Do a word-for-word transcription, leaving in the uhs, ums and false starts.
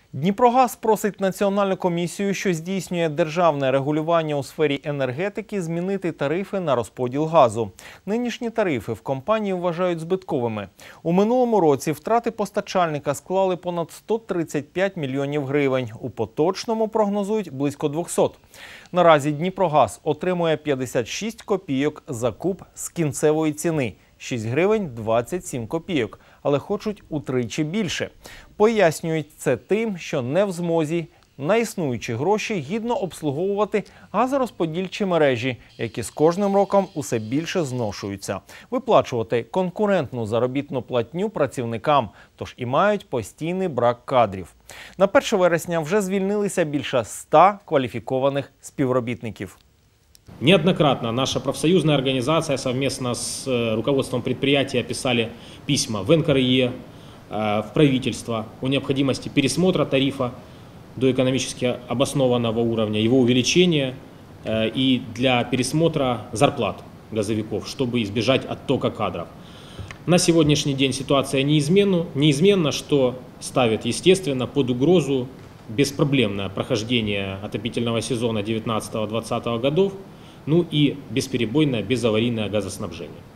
Дніпрогаз просить Національну комісію, що здійснює державне регулювання у сфері енергетики, змінити тарифи на розподіл газу. Нинішні тарифи в компанії вважають збитковими. У минулому році втрати постачальника склали понад сто тридцять п'ять мільйонів гривень. У поточному прогнозують близько двохсот. Наразі Дніпрогаз отримує п'ятдесят шість копійок за куб з кінцевої ціни – шість гривень двадцять сім копійок, але хочуть утричі більше. Пояснюють це тим, що не в змозі на існуючі гроші гідно обслуговувати газорозподільчі мережі, які з кожним роком усе більше зношуються. Виплачувати конкурентну заробітну платню працівникам, тож і мають постійний брак кадрів. На перше вересня вже звільнилися більше ста кваліфікованих співробітників. Неоднократно наша профсоюзная организация совместно с руководством предприятия писали письма в эн ка эр е, в правительство о необходимости пересмотра тарифа до экономически обоснованного уровня, его увеличения и для пересмотра зарплат газовиков, чтобы избежать оттока кадров. На сегодняшний день ситуация неизменна, неизменна, что ставит, естественно, под угрозу беспроблемное прохождение отопительного сезона девятнадцатого-двадцатого годов, ну и бесперебойное безаварийное газоснабжение.